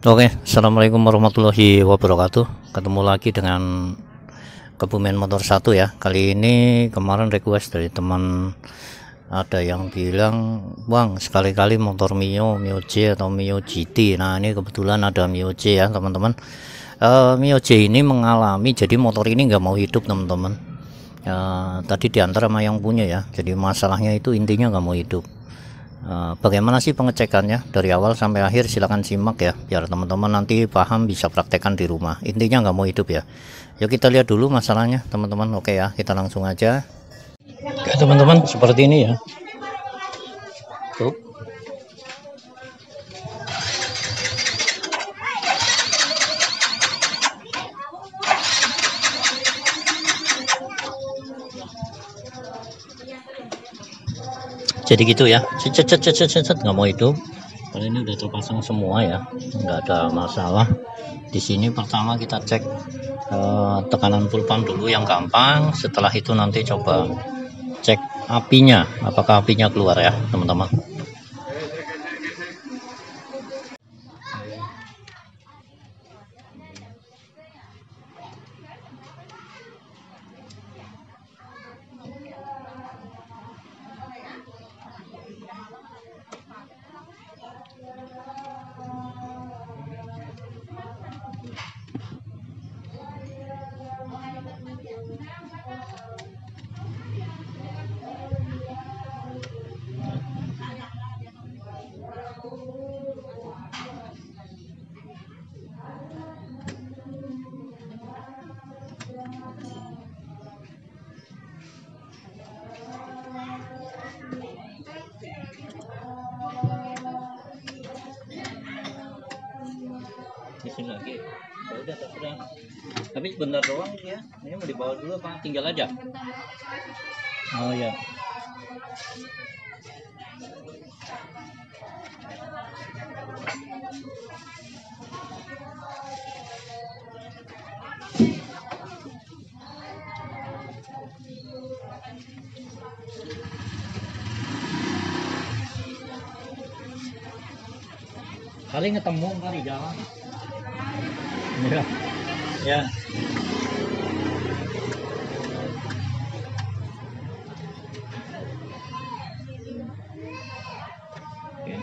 Oke, assalamualaikum warahmatullahi wabarakatuh. Ketemu lagi dengan Kebumen Motor 1 ya. Kali ini kemarin request dari teman, ada yang bilang, Bang, sekali-kali motor Mio J atau Mio GT. Nah, ini kebetulan ada Mio J ya teman-teman. Mio J ini mengalami, jadi motor ini nggak mau hidup teman-teman. Tadi diantar sama yang punya ya. Jadi masalahnya itu intinya nggak mau hidup. Bagaimana sih pengecekannya dari awal sampai akhir, silahkan simak ya biar teman-teman nanti paham, bisa praktekkan di rumah. Intinya nggak mau hidup ya. Yuk kita lihat dulu masalahnya teman-teman. Oke ya, kita langsung aja. Oke teman-teman, seperti ini ya. Tuh. Jadi gitu ya, nggak mau hidup. Kalau ini udah terpasang semua ya, nggak ada masalah. Di sini pertama kita cek tekanan full pump dulu yang gampang. Setelah itu nanti coba cek apinya, apakah apinya keluar ya teman-teman. Di sini lagi. Ya udah terserah. Tapi sebentar doang ya. Ini mau dibawa dulu apa tinggal aja? Oh ya. Kali ketemu kali jalan. Ya. Ya. Oke.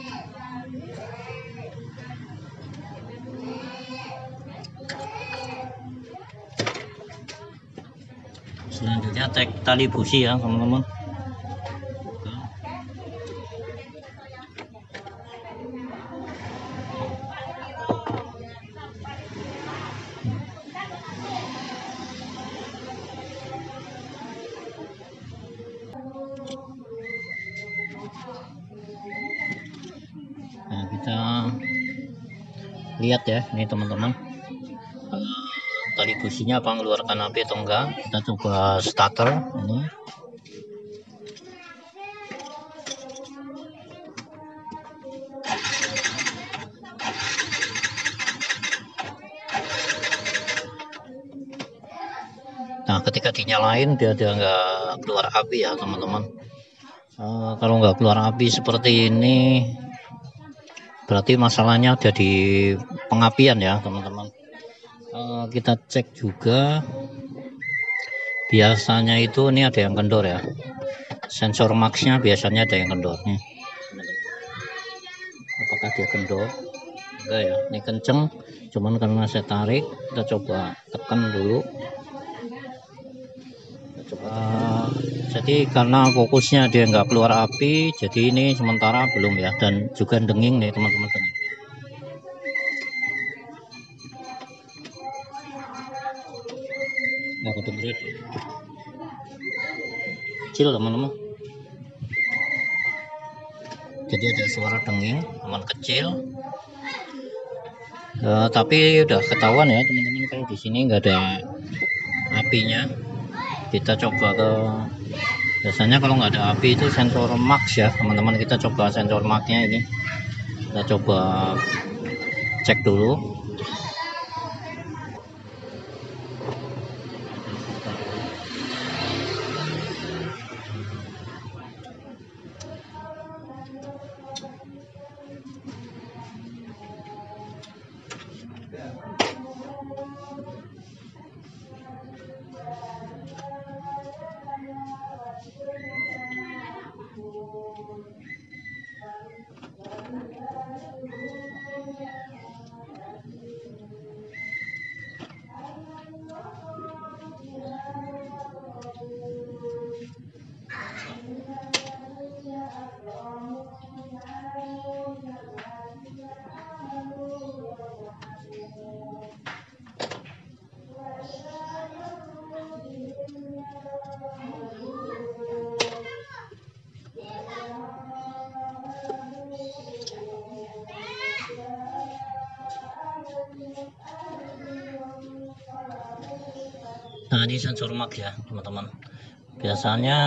Selanjutnya cek tali busi ya teman-teman. Nah, kita lihat ya ini teman-teman, tali businya apa mengeluarkan api atau enggak. Kita coba starter ini. Nah, ketika dinyalain dia nggak keluar api ya teman-teman. Kalau nggak keluar api seperti ini, berarti masalahnya ada di pengapian ya teman-teman. Kita cek juga, biasanya itu ini ada yang kendor ya, sensor maxnya biasanya ada yang kendor nih. Apakah dia kendor? Enggak ya, ini kenceng, cuman karena saya tarik. Kita coba tekan dulu. Jadi karena fokusnya dia nggak keluar api, jadi ini sementara belum ya, dan juga denging nih teman-teman. Nggak kedengeran kecil teman-teman, jadi ada suara denging teman kecil. Tapi udah ketahuan ya teman-teman, kalau di sini nggak ada apinya. Kita coba ke, biasanya kalau nggak ada api itu sensor max ya teman-teman. Kita coba sensor maxnya ini, kita coba cek dulu. Nah, ini sensor max ya teman-teman. Biasanya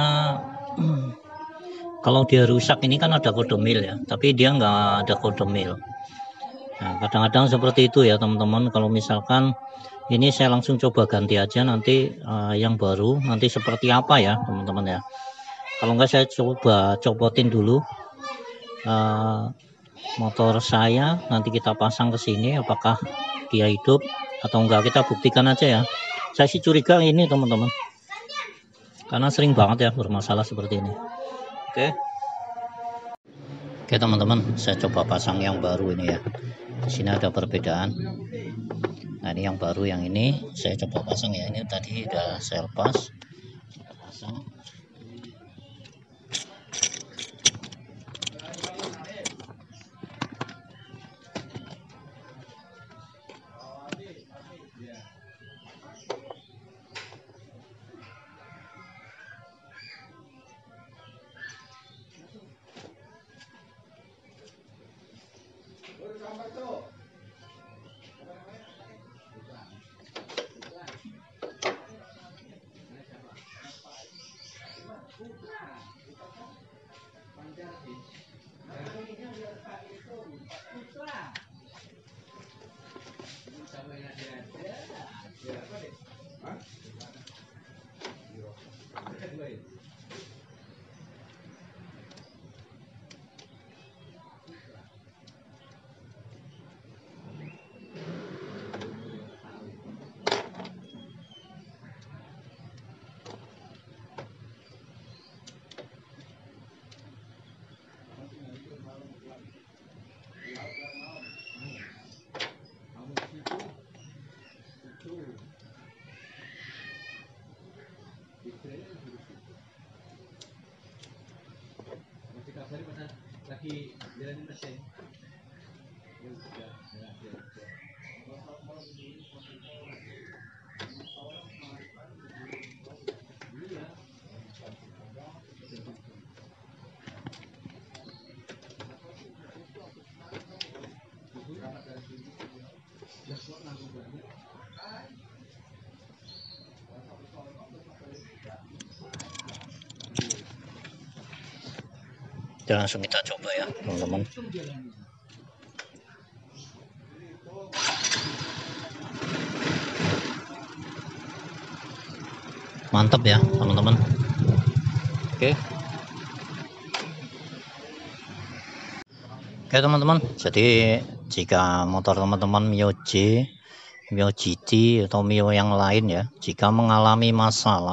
kalau dia rusak ini kan ada kode mil ya, tapi dia nggak ada kode mil. Nah, kadang-kadang seperti itu ya teman-teman. Kalau misalkan ini saya langsung coba ganti aja nanti yang baru nanti seperti apa ya teman-teman ya. Kalau enggak saya coba copotin dulu motor saya, nanti kita pasang ke sini apakah dia hidup atau enggak, kita buktikan aja ya. Saya sih curiga ini teman-teman, karena sering banget ya bermasalah seperti ini. Oke teman-teman, saya coba pasang yang baru ini ya. Di sini ada perbedaan. Nah, ini yang baru, yang ini saya coba pasang ya. Ini tadi udah saya lepas, saya pasang. lagi jalanin mesin. Kita langsung kita coba ya teman-teman. Mantap ya teman-teman. Oke teman-teman, jadi jika motor teman-teman Mio J, Mio GT atau Mio yang lain ya, jika mengalami masalah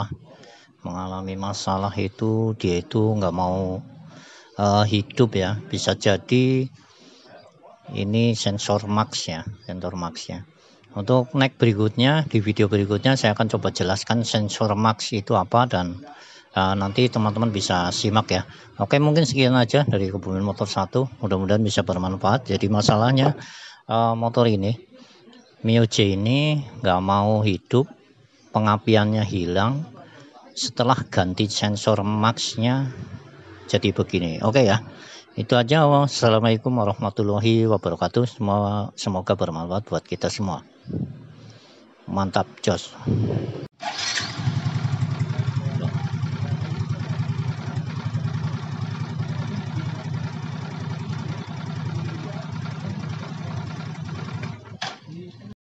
itu dia itu nggak mau hidup ya, bisa jadi ini sensor max ya, Untuk next berikutnya, di video berikutnya saya akan coba jelaskan sensor max itu apa, dan nanti teman-teman bisa simak ya. Oke, mungkin sekian aja dari Kebumen Motor 1, mudah-mudahan bisa bermanfaat. Jadi masalahnya motor ini Mio J ini nggak mau hidup, pengapiannya hilang, setelah ganti sensor maxnya jadi begini. Oke ya, itu aja. Wassalamualaikum warahmatullahi wabarakatuh. Semoga bermanfaat buat kita semua. Mantap, jos.